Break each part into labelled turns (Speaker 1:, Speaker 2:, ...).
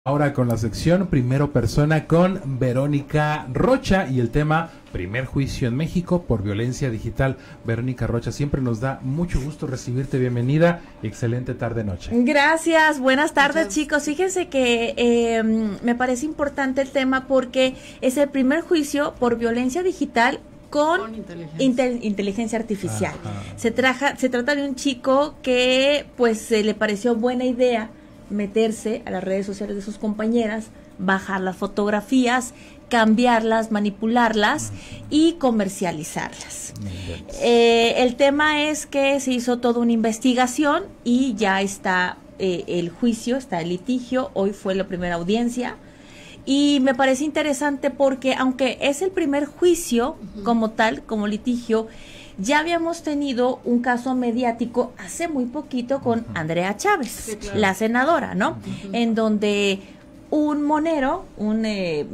Speaker 1: Ahora con la sección Primero Persona con Verónica Rocha y el tema Primer Juicio en México por Violencia Digital. Verónica Rocha, siempre nos da mucho gusto recibirte, bienvenida, excelente tarde-noche.
Speaker 2: Gracias, buenas tardes chicos. Fíjense que me parece importante el tema porque es el primer juicio por violencia digital con inteligencia artificial. Se trata de un chico que pues le pareció buena idea meterse a las redes sociales de sus compañeras, bajar las fotografías, cambiarlas, manipularlas y comercializarlas. El tema es que se hizo toda una investigación y ya está el juicio, está el litigio. Hoy fue la primera audiencia y me parece interesante porque aunque es el primer juicio como tal, como litigio, ya habíamos tenido un caso mediático hace muy poquito con Andrea Chávez, sí, claro, la senadora, ¿no? En donde un monero, un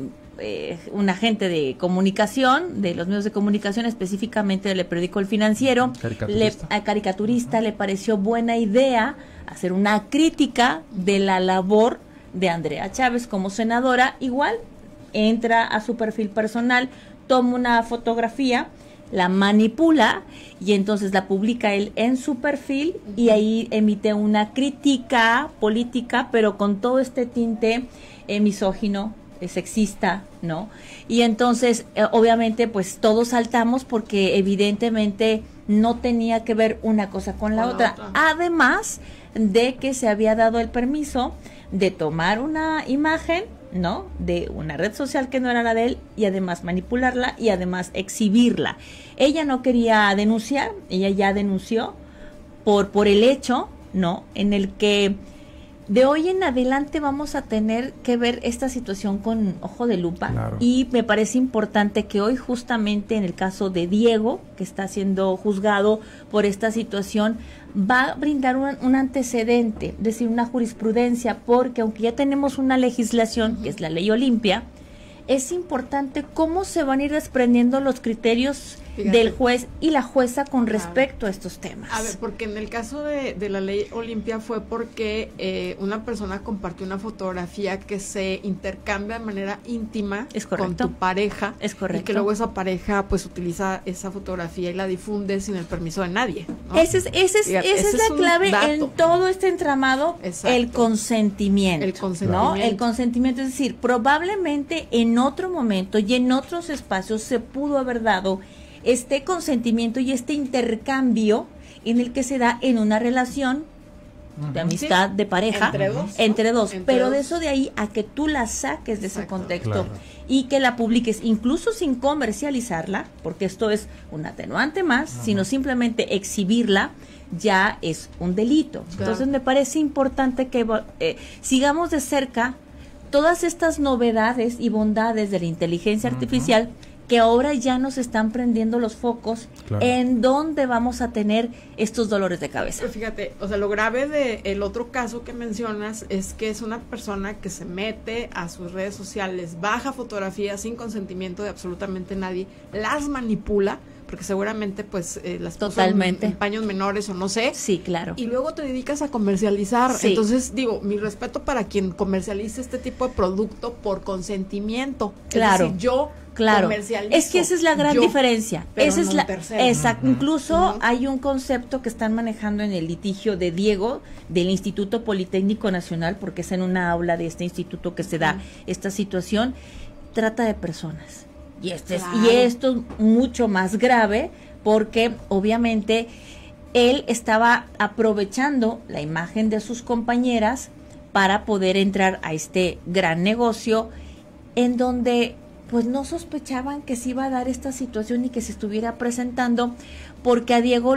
Speaker 2: agente de comunicación, de los medios de comunicación, específicamente del periódico El Financiero, caricaturista, le pareció buena idea hacer una crítica de la labor de Andrea Chávez como senadora. Igual entra a su perfil personal, toma una fotografía, la manipula y entonces la publica él en su perfil y ahí emite una crítica política, pero con todo este tinte misógino, sexista, ¿no? Y entonces, obviamente, pues todos saltamos porque evidentemente no tenía que ver una cosa con la otra. Además de que se había dado el permiso de tomar una imagen, ¿no?, de una red social que no era la de él y además manipularla y además exhibirla. Ella no quería denunciar, ella ya denunció por el hecho, ¿no?, en el que de hoy en adelante vamos a tener que ver esta situación con ojo de lupa. Claro. Y me parece importante que hoy justamente en el caso de Diego, que está siendo juzgado por esta situación, va a brindar un antecedente, es decir, una jurisprudencia, porque aunque ya tenemos una legislación, que es la Ley Olimpia, es importante cómo se van a ir desprendiendo los criterios del juez y la jueza con respecto a estos temas.
Speaker 3: A ver, porque en el caso de la Ley Olimpia fue porque una persona compartió una fotografía que se intercambia de manera íntima con tu pareja.
Speaker 2: Es correcto.
Speaker 3: Y que luego esa pareja pues utiliza esa fotografía y la difunde sin el permiso de nadie, ¿no?
Speaker 2: Esa es la clave en todo este entramado. Exacto. El consentimiento. El consentimiento. ¿No? El consentimiento, es decir, probablemente en otro momento y en otros espacios se pudo haber dado este consentimiento y este intercambio en el que se da en una relación de amistad, de pareja, entre dos, pero de eso de ahí a que tú la saques de ese contexto, claro, y que la publiques incluso sin comercializarla, porque esto es un atenuante más, sino simplemente exhibirla, ya es un delito. Claro. Entonces me parece importante que sigamos de cerca todas estas novedades y bondades de la inteligencia artificial, que ahora ya nos están prendiendo los focos, claro, en dónde vamos a tener estos dolores de cabeza.
Speaker 3: Pero fíjate, o sea, lo grave de el otro caso que mencionas es que es una persona que se mete a sus redes sociales, baja fotografías sin consentimiento de absolutamente nadie, las manipula, porque seguramente pues las puso en paños menores o no sé.
Speaker 2: Sí, claro.
Speaker 3: Y luego te dedicas a comercializar. Sí. Entonces, digo, mi respeto para quien comercialice este tipo de producto por consentimiento.
Speaker 2: Claro.
Speaker 3: Es decir, yo comercializo.
Speaker 2: Es que esa es la gran diferencia. Esa es la
Speaker 3: tercero.
Speaker 2: Incluso hay un concepto que están manejando en el litigio de Diego del Instituto Politécnico Nacional, porque es en una aula de este instituto que se da esta situación, trata de personas. Y esto es mucho más grave porque obviamente él estaba aprovechando la imagen de sus compañeras para poder entrar a este gran negocio en donde pues no sospechaban que se iba a dar esta situación y que se estuviera presentando, porque a Diego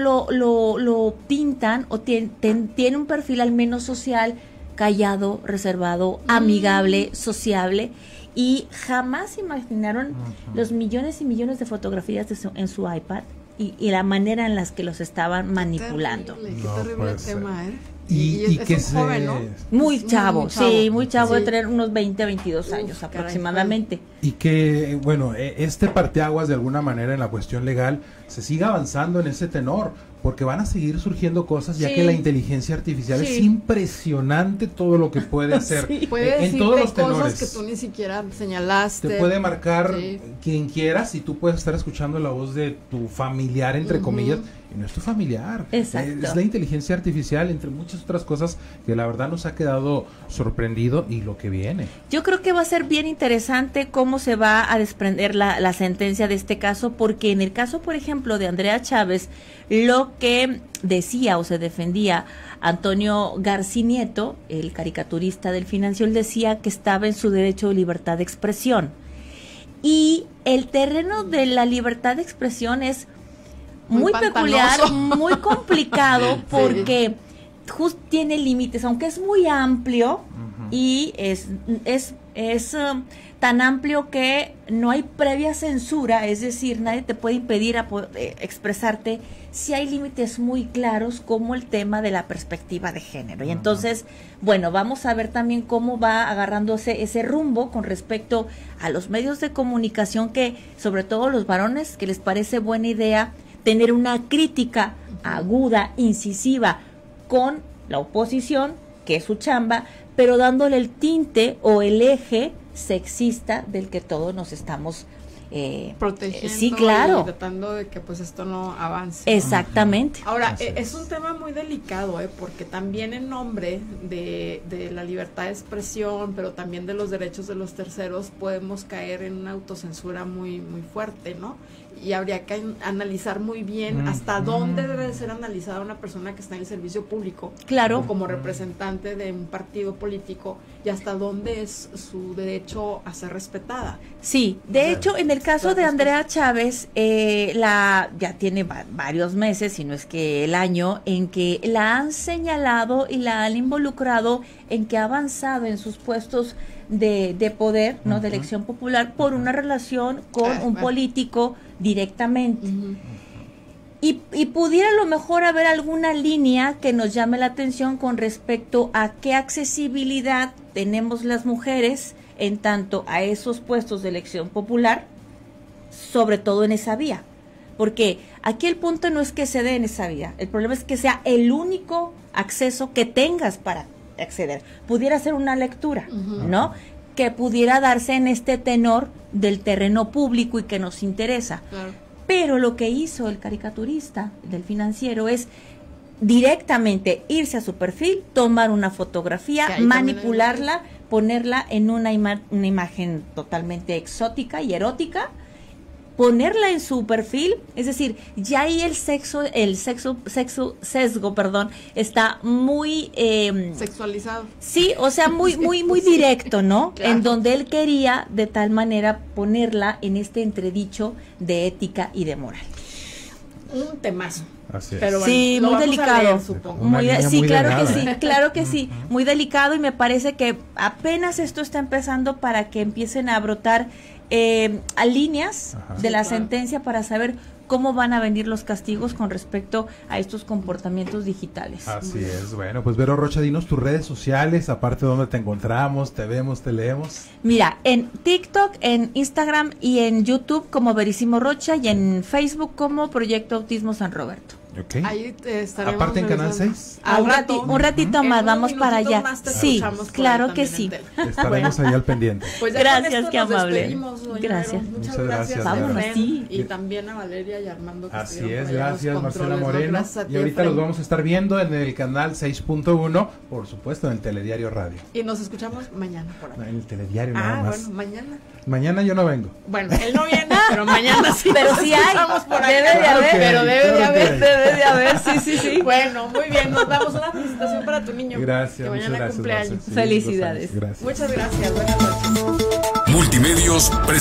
Speaker 2: lo pintan o tiene un perfil al menos social, callado, reservado, amigable, sociable, y jamás imaginaron los millones y millones de fotografías en su iPad y la manera en las que los estaban manipulando.
Speaker 3: Qué terrible tema, ¿eh?
Speaker 1: Y
Speaker 3: es
Speaker 1: que
Speaker 3: un joven, ¿no?
Speaker 2: Muy chavo, muy chavo, de tener unos 20, 22 años aproximadamente.
Speaker 1: Y que, bueno, este parteaguas de alguna manera en la cuestión legal se siga avanzando en ese tenor, porque van a seguir surgiendo cosas, ya
Speaker 2: Sí.
Speaker 1: que la inteligencia artificial
Speaker 2: Sí.
Speaker 1: es impresionante todo lo que puede hacer.
Speaker 2: Sí.
Speaker 3: Puede
Speaker 1: En
Speaker 3: decirte
Speaker 1: todos los
Speaker 3: cosas
Speaker 1: tenores.
Speaker 3: que tú ni siquiera señalaste.
Speaker 1: Te puede marcar
Speaker 3: Sí.
Speaker 1: quien quieras y tú puedes estar escuchando la voz de tu familiar, entre
Speaker 3: Ujú.
Speaker 1: comillas, y no es tu familiar.
Speaker 2: Exacto.
Speaker 1: Es la inteligencia artificial, entre muchas otras cosas que la verdad nos ha quedado sorprendido y lo que viene.
Speaker 2: Yo creo que va a ser bien interesante cómo se va a desprender la sentencia de este caso, porque en el caso, por ejemplo, de Andrea Chávez, lo que decía o se defendía Antonio Garcinieto, el caricaturista del Financiero, él decía que estaba en su derecho de libertad de expresión. Y el terreno de la libertad de expresión es muy peculiar,
Speaker 3: pantanoso.
Speaker 2: muy complicado, porque tiene límites, aunque es muy amplio y es tan amplio que no hay previa censura, es decir, nadie te puede impedir expresarte. Sí hay límites muy claros, como el tema de la perspectiva de género. Y entonces, bueno, vamos a ver también cómo va agarrándose ese rumbo con respecto a los medios de comunicación, que sobre todo los varones, que les parece buena idea tener una crítica aguda, incisiva con la oposición, que es su chamba, pero dándole el tinte o el eje sexista del que todos nos estamos
Speaker 3: protegiendo,
Speaker 2: sí, claro,
Speaker 3: y tratando de que pues esto no avance.
Speaker 2: Exactamente.
Speaker 3: Ahora,
Speaker 1: Así
Speaker 3: es un tema muy delicado, porque también en nombre de la libertad de expresión, pero también de los derechos de los terceros, podemos caer en una autocensura muy, muy fuerte, ¿no? Y habría que analizar muy bien hasta dónde debe de ser analizada una persona que está en el servicio público,
Speaker 2: Claro.
Speaker 3: o como representante de un partido político, y hasta dónde es su derecho a ser respetada.
Speaker 2: Sí, de hecho, en el caso de Andrea Chávez, ya tiene varios meses, si no es que el año, en que la han señalado y la han involucrado en que ha avanzado en sus puestos de poder, ¿no? De elección popular, por una relación con un político directamente. Y pudiera a lo mejor haber alguna línea que nos llame la atención con respecto a qué accesibilidad tenemos las mujeres en tanto a esos puestos de elección popular, sobre todo en esa vía. Porque aquí el punto no es que se dé en esa vía, el problema es que sea el único acceso que tengas para acceder. Pudiera ser una lectura, ¿no? Que pudiera darse en este tenor del terreno público y que nos interesa.
Speaker 3: Claro.
Speaker 2: Pero lo que hizo el caricaturista del Financiero es directamente irse a su perfil, tomar una fotografía, manipularla, ponerla en una imagen totalmente exótica y erótica, ponerla en su perfil, es decir, ya ahí el sesgo, está muy
Speaker 3: sexualizado.
Speaker 2: Sí, o sea, muy directo, ¿no?
Speaker 3: Claro.
Speaker 2: En donde él quería de tal manera ponerla en este entredicho de ética y de moral.
Speaker 3: Un temazo.
Speaker 1: Así es.
Speaker 3: Pero bueno,
Speaker 2: Sí,
Speaker 3: lo
Speaker 2: muy
Speaker 3: vamos a
Speaker 2: delicado.
Speaker 3: leer, supongo.
Speaker 1: Una línea muy delgada,
Speaker 2: claro que sí, muy delicado, y me parece que apenas esto está empezando para que empiecen a brotar a líneas de la sentencia para saber cómo van a venir los castigos con respecto a estos comportamientos digitales.
Speaker 1: Así es. Bueno, pues Vero Rocha, dinos tus redes sociales, aparte de dónde te encontramos, te vemos, te leemos.
Speaker 2: Mira, en TikTok, en Instagram y en YouTube como Verísimo Rocha, y en Facebook como Proyecto Autismo San Roberto.
Speaker 1: Okay.
Speaker 3: Ahí estaremos.
Speaker 1: Aparte en Canal
Speaker 3: revisando.
Speaker 1: 6.
Speaker 2: Un ratito más, vamos para allá. Sí, claro que sí.
Speaker 1: Estaremos ahí al pendiente.
Speaker 3: Pues
Speaker 2: Gracias, qué amable.
Speaker 3: Gracias.
Speaker 1: Muchas gracias.
Speaker 2: Vámonos, sí.
Speaker 3: Y también a Valeria y Armando. Que
Speaker 1: Así
Speaker 3: estuvieron
Speaker 1: es,
Speaker 3: por allá en los
Speaker 1: gracias Marcela
Speaker 3: controles, ¿no?
Speaker 1: Moreno.
Speaker 3: Gracias a ti,
Speaker 1: Y ahorita los
Speaker 3: Efraín.
Speaker 1: vamos a estar viendo en el canal 6.1, por supuesto en el Telediario Radio.
Speaker 3: Y nos escuchamos mañana por
Speaker 1: En
Speaker 3: acá.
Speaker 1: el Telediario nada más.
Speaker 3: Bueno, mañana.
Speaker 1: Mañana yo no vengo.
Speaker 3: Bueno, él no viene, pero mañana sí.
Speaker 2: Pero
Speaker 3: nos
Speaker 2: sí hay.
Speaker 3: escuchamos por acá.
Speaker 2: Debe de
Speaker 1: Claro
Speaker 2: haber.
Speaker 1: que hay,
Speaker 3: Pero debe de
Speaker 1: claro que
Speaker 3: haber.
Speaker 1: hay.
Speaker 2: Debe de haber, sí.
Speaker 3: Bueno, muy bien. Nos damos una felicitación para tu niño.
Speaker 1: Gracias,
Speaker 3: Que
Speaker 1: muchas
Speaker 3: mañana
Speaker 1: gracias.
Speaker 3: cumpleaños.
Speaker 1: Marce. Sí,
Speaker 2: Felicidades.
Speaker 1: 2 años. Gracias.
Speaker 3: Muchas gracias. Buenas noches.
Speaker 4: Multimedios